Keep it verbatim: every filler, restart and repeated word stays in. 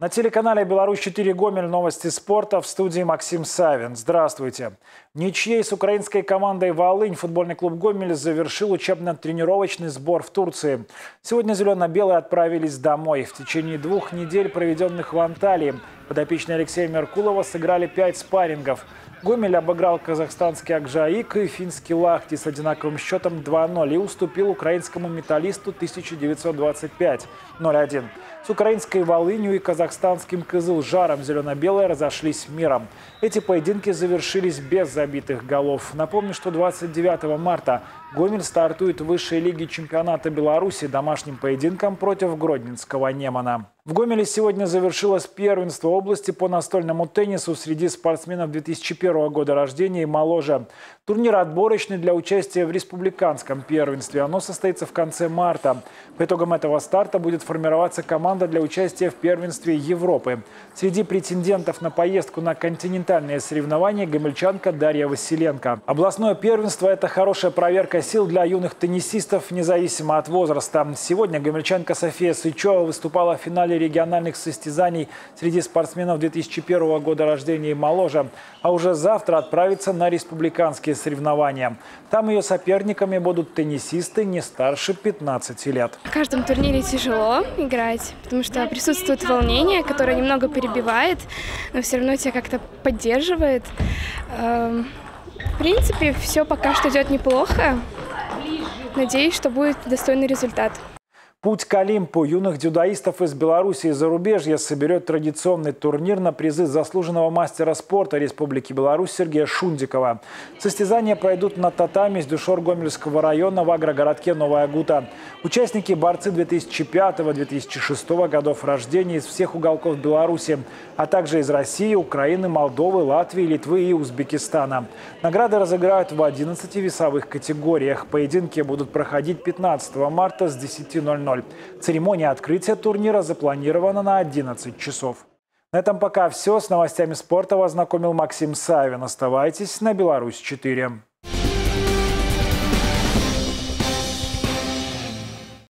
На телеканале «Беларусь четыре Гомель» новости спорта, в студии Максим Савин. Здравствуйте. Ничьей с украинской командой «Волынь» футбольный клуб «Гомель» завершил учебно-тренировочный сбор в Турции. Сегодня зелено-белые отправились домой. В течение двух недель, проведенных в Анталии, подопечные Алексея Меркулова сыграли пять спаррингов. Гомель обыграл казахстанский «Акжаик» и финский «Лахти» с одинаковым счетом два ноль и уступил украинскому «Металлисту» тысяча девятьсот двадцать пять ноль один. С украинской «Волынью» и казахстанским «Кызылжаром» зелено-белые разошлись миром. Эти поединки завершились без забитых голов. Напомню, что двадцать девятого марта Гомель стартует в высшей лиге чемпионата Беларуси домашним поединком против гродненского «Немана». В Гомеле сегодня завершилось первенство области по настольному теннису среди спортсменов две тысячи первого года рождения и моложе. Турнир отборочный для участия в республиканском первенстве. Оно состоится в конце марта. По итогам этого старта будет формироваться команда для участия в первенстве Европы. Среди претендентов на поездку на континентальные соревнования гомельчанка Дарья Василенко. Областное первенство – это хорошая проверка сил для юных теннисистов, независимо от возраста. Сегодня гомельчанка София Сычева выступала в финале региональных состязаний среди спортсменов две тысячи первого года рождения и моложе, а уже завтра отправится на республиканские соревнования. Там ее соперниками будут теннисисты не старше пятнадцати лет. В каждом турнире тяжело играть, потому что присутствует волнение, которое немного перебивает, но все равно тебя как-то поддерживает. В принципе, все пока что идет неплохо. Надеюсь, что будет достойный результат. Путь к Олимпу юных дзюдоистов из Беларуси и зарубежья соберет традиционный турнир на призы заслуженного мастера спорта Республики Беларусь Сергея Шундикова. Состязания пройдут на татами с дюшор Гомельского района в агрогородке Новая Гута. Участники – борцы две тысячи пятого — две тысячи шестого годов рождения из всех уголков Беларуси, а также из России, Украины, Молдовы, Латвии, Литвы и Узбекистана. Награды разыграют в одиннадцати весовых категориях. Поединки будут проходить пятнадцатого марта с десяти ноль ноль. Церемония открытия турнира запланирована на одиннадцать часов. На этом пока все. С новостями спорта вас знакомил Максим Савин. Оставайтесь на «Беларусь четыре».